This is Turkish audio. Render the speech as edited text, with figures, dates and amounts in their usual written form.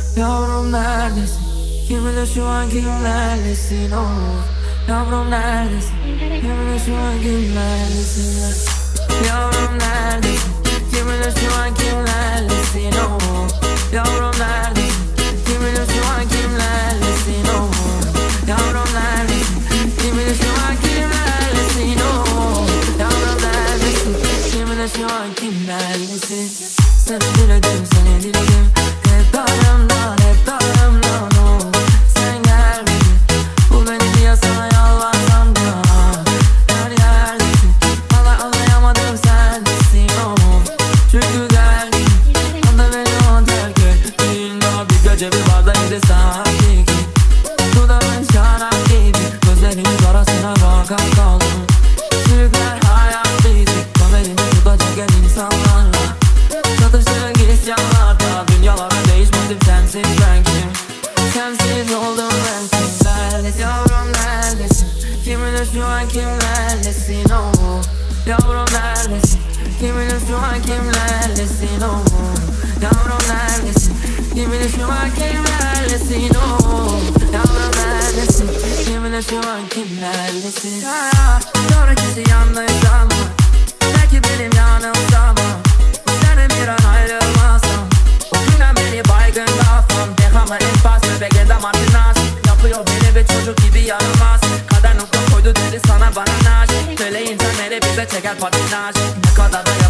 Yavrum neredesin? Kim bilir şu an kimlerlesin? Oh. Yavrum neredesin? Kim bilir şu an kimlerlesin? Yavrum neredesin? Kim bilir şu an kimlerlesin? Oh. Yavrum neredesin? Kim bilir şu an kimlerlesin? Oh. Yavrum neredesin? Kim bilir şu an kimlerlesin? Oh. Yavrum neredesin? Kim bilir şu an kimlerlesin? Seni diledim, seni diledim. Hep darımdan, hep darımdan. Oh. Sen gelmedin. Bu beni diye sana yalvarsam da. Her yerdesin. Anlayamadım sendesin. Oh. Çünkü geldin. Anda beni on terk ettin. Daha bir gece bir barda yedi sakin. Dudağın şarap gibi. Gözlerimiz arasına bakar kaldım. Türkler hayattaydık. Kamerini tutacak gel insanlarla. Çatıştık isyanlarda. Dünyalara değişmedim, sensiz ben kim? Sensiz oldum ben kimlerlesin? Yavrum neredesin? Kim bilir şu an kimlerlesin? Oh. Yavrum neredesin? Kim bilir şu an kimlerlesin? Oh. Yavrum neredesin? Kim bilir şu an kimlerlesin? Oh. Yavrum neredesin? Kim bilir şu an kimlerlesin? Sonrakisi yalnız ama belki benim yanımda ama seni bir an ayrılmazsam o günden beri baygın kafam. Dejame en paz bebeğe de martinas. Yapıyor beni bir çocuk gibi yaramaz. Kader nokta koydu dedi sana bana naş. Söyleyince beni bize çeker patinaj. Ne kadar da